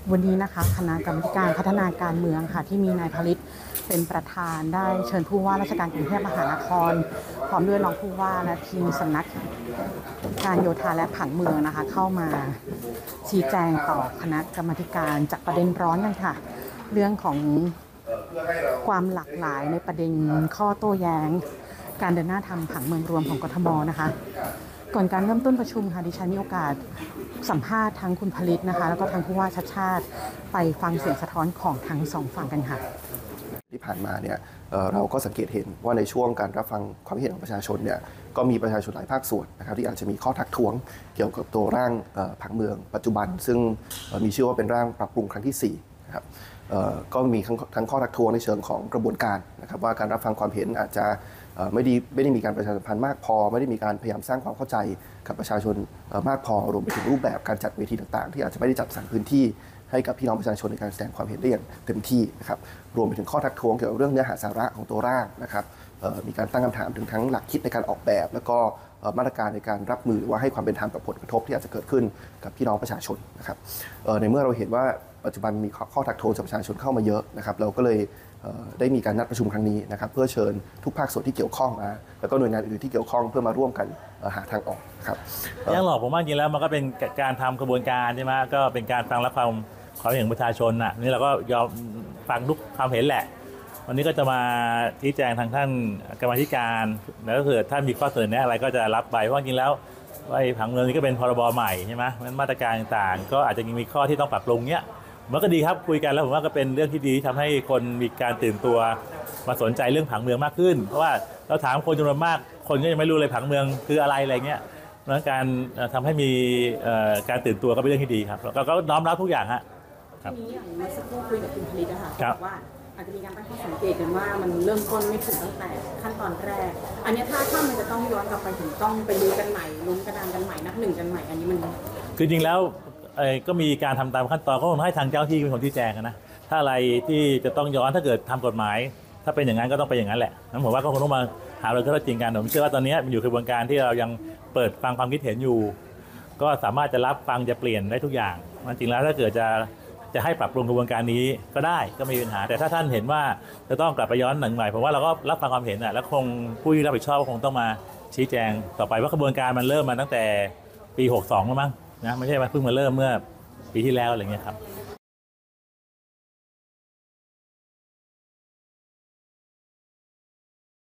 วันนี้นะคะคณะกรรมการพัฒนาการเมืองค่ะที่มีนายผลิตเป็นประธานได้เชิญผู้ว่าราชการกรุงเทพมหานครพร้อมด้วยรองผู้ว่าและทีมสำนักการโยธาและผังเมืองนะคะเข้ามาชี้แจงต่อคณะกรรมการจากประเด็นร้อนกันค่ะเรื่องของความหลากหลายในประเด็นข้อโต้แย้งการเดินหน้าทำผังเมืองรวมของกทมนะคะก่อนการเริ่มต้นประชุมค่ะดิฉันมีโอกาสสัมภาษณ์ทั้งคุณผลิตนะคะแล้วก็ทางผู้ว่าชัดชาติไปฟังเสียงสะท้อนของทั้งสองฝั่งกันค่ะที่ผ่านมาเนี่ยเราก็สังเกตเห็นว่าในช่วงการรับฟังความคิดเห็นของประชาชนเนี่ยก็มีประชาชนหลายภาคส่วนนะครับที่อาจจะมีข้อทักท้วงเกี่ยวกับตัวร่างผังเมืองปัจจุบันซึ่งมีชื่อว่าเป็นร่างปรับปรุงครั้งที่4นะครับก็มีทั้งข้อทักท้วงในเชิงของกระบวนการนะครับว่าการรับฟังความเห็นอาจจะไม่ได้มีการประชาสัมพันธ์มากพอไม่ได้มีการพยายามสร้างความเข้าใจกับประชาชนมากพอรวมไปถึงรูปแบบการจัดเวทีต่างๆที่อาจจะไม่ได้จัดสรรพื้นที่ให้กับพี่น้องประชาชนในการแสดงความเห็นได้อย่างเต็มที่นะครับรวมไปถึงข้อทักท้วงเกี่ยวกับเรื่องเนื้อหาสาระของตัวร่างนะครับมีการตั้งคำถามถึงทั้งหลักคิดในการออกแบบแล้วก็มาตรการในการรับมือว่าให้ความเป็นธรรมกับผลกระทบที่อาจจะเกิดขึ้นกับพี่น้องประชาชนนะครับในเมื่อเราเห็นว่าปัจจุบันมีข้อทักท้วงจากประชาชนเข้ามาเยอะนะครับเราก็เลยได้มีการนัดประชุมครั้งนี้นะครับเพื่อเชิญทุกภาคส่วนที่เกี่ยวข้องมาแล้วก็หน่วยงานอื่นที่เกี่ยวข้องเพื่อมาร่วมกันหาทางออกครับยังหลอกผมว่าจริงแล้วมันก็เป็นการทำกระบวนการใช่ไหมก็เป็นการฟังรับความเห็นประชาชนน่ะนี่เราก็ยอมฟังทุกความเห็นแหละวันนี้ก็จะมาชี้แจงทางท่านกรรมาธิการแล้วก็คือถ้ามีข้อเสนอแนะอะไรก็จะรับไปเพราะจริงแล้วผังเมืองนี้ก็เป็นพรบใหม่ใช่ไหมมาตรการต่างๆก็อาจจะยังมีข้อที่ต้องปรับปรุงเนี้ยมันก็ดีครับคุยกันแล้วผมว่าก็เป็นเรื่องที่ดีทำให้คนมีการตื่นตัวมาสนใจเรื่องผังเมืองมากขึ้นเพราะว่าเราถามคนจำนวนมากคนก็ยังไม่รู้เลยผังเมืองคืออะไรเงี้ยเพราะการทำให้มีการตื่นตัวก็เป็นเรื่องที่ดีครับก็น้อมรับทุกอย่างฮะทีนี้อย่างเมื่อสักครู่คุยกับคุณผลิตนะคะบอกว่าอาจจะมีการตั้งข้อสังเกตกันว่ามันเริ่มต้นไม่ถูกตั้งแต่ขั้นตอนแรกอันนี้ถ้ามันจะต้องย้อนกลับไปถึงต้องไปดูกันใหม่ล้มกระดานกันใหม่นับหนึ่งกันใหม่อันนี้มันคือจริงแล้วก็มีการทำตามขั้นตอนก็คงให้ทางเจ้าที่เป็นคนที่แจงนะถ้าอะไรที่จะต้องย้อนถ้าเกิดทำกฎหมายถ้าเป็นอย่างนั้นก็ต้องเป็นอย่างนั้นแหละนั้นผมว่าก็คงต้องมาหาเรื่องข้อเท็จจริงกันผมเชื่อว่าตอนนี้มันอยู่กระบวนการที่เรายังเปิดฟังความคิดเห็นอยู่ก็สามารถจะรับฟังจะเปลี่ยนได้ทุกอย่างจริงแล้วถ้าเกิดจะให้ปรับปรุงกระบวนการนี้ก็ได้ก็ไม่มีปัญหาแต่ถ้าท่านเห็นว่าจะต้องกลับไปย้อนหนึ่งใหม่ผมว่าเราก็รับฟังความเห็นแล้วคงผู้ที่รับผิดชอบคงต้องมาชี้แจงต่อไปว่ากระบวนการมันเริ่มมาตั้งแต่ปี62แล้วมั้งนะไม่ใช่มาเพิ่งมาเริ่มเมื่อปีที่แล้วอะไรเงี้ยครับ